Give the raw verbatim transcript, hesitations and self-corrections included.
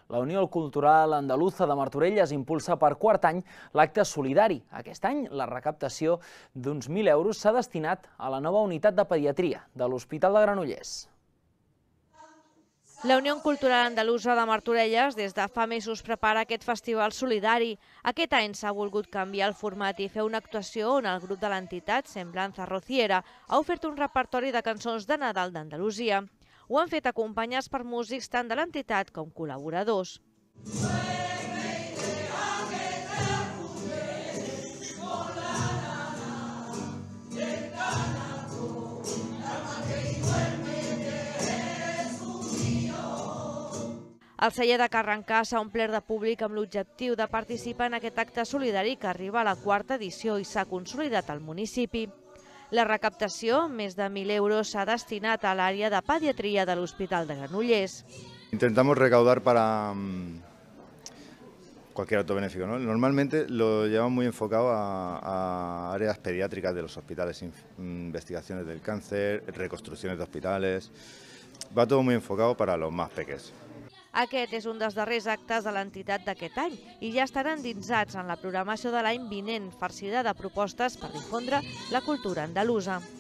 La Unió Cultural Andaluza de Martorelles impulsa per quart any l'acte solidari. Aquest any la recaptació d'uns mil euros s'ha destinat a la nova unitat de pediatria de l'Hospital de Granollers. La Unió Cultural Andaluza de Martorelles des de fa mesos prepara aquest festival solidari. Aquest any s'ha volgut canviar el format i fer una actuació on el grup de l'entitat, Semblanza Rociera, ha ofert un repertori de cançons de Nadal d'Andalusia. Ho han fet acompanyats per músics tant de l'entitat com col·laboradors. El celler de Carrencà s'ha omplert de públic amb l'objectiu de participar en aquest acte solidari que arriba a la quarta edició i s'ha consolidat al municipi. La recaptació, més de mil euros, s'ha destinat a l'àrea de pediatria de l'Hospital de Granollers. Intentamos recaudar para cualquier acto benéfico, ¿no? Normalmente lo llevamos muy enfocado a, a áreas pediátricas de los hospitales, investigaciones del cáncer, reconstrucciones de hospitales. Va todo muy enfocado para los más pequeños. Aquest és un dels darrers actes de l'entitat d'aquest any i ja estan endinsats en la programació de l'any vinent, farcida de propostes per difondre la cultura andalusa.